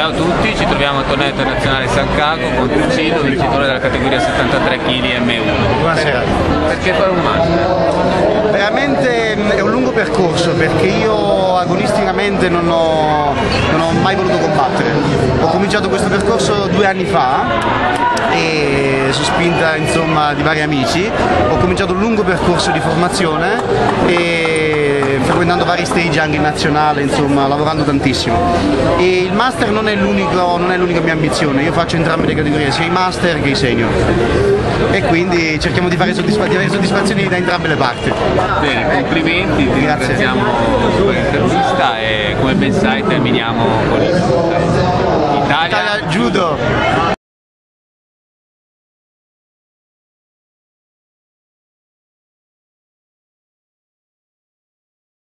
Ciao a tutti, ci troviamo al torneo internazionale San Cago con Tucino, vincitore della categoria 73 kg M1. Buonasera. Perché fare un master? Veramente è un lungo percorso perché io agonisticamente non ho mai voluto combattere. Ho cominciato questo percorso 2 anni fa e su spinta insomma di vari amici. Ho cominciato un lungo percorso di formazione e frequentando vari stage anche in nazionale, insomma lavorando tantissimo. E il master non è l'unica mia ambizione, io faccio entrambe le categorie, sia i master che i senior. E quindi cerchiamo di avere soddisfazioni da entrambe le parti. Bene, complimenti, ti ringraziamo per l'intervista e come ben sai terminiamo con il Italia Judo!